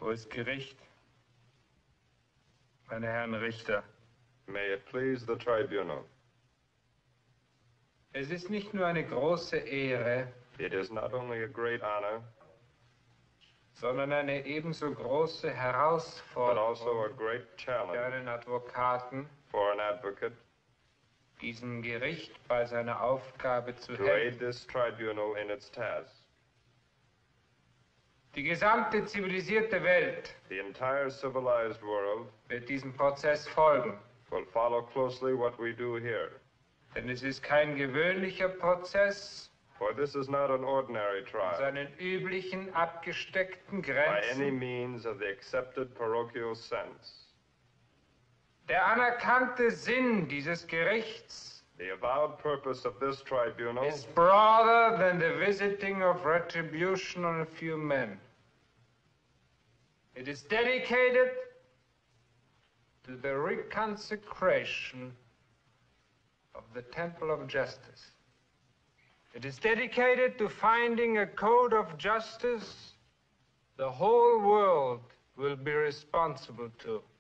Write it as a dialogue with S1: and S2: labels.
S1: Hohes Gericht, meine Herren Richter.
S2: May it please the tribunal.
S1: Es ist nicht nur eine große Ehre,
S2: It is not only a great honor,
S1: sondern eine ebenso große
S2: but also a
S1: Herausforderung
S2: great
S1: für
S2: challenge
S1: einen Advokaten,
S2: for an advocate
S1: diesem Gericht bei seiner Aufgabe zu
S2: to aid
S1: helfen.
S2: this tribunal in its task.
S1: Die gesamte zivilisierte Welt
S2: The entire civilized world
S1: wird diesem Prozess folgen,
S2: will follow closely what we do here,
S1: denn es ist kein gewöhnlicher Prozess
S2: for this is not an ordinary
S1: in
S2: trial
S1: seinen üblichen abgesteckten
S2: by any
S1: Grenzen.
S2: means of the accepted parochial sense.
S1: Der anerkannte Sinn dieses Gerichts
S2: The avowed purpose of this tribunal
S1: is broader than the visiting of retribution on a few men. It is dedicated to the reconsecration of the temple of justice. It is dedicated to finding a code of justice the whole world will be responsible to.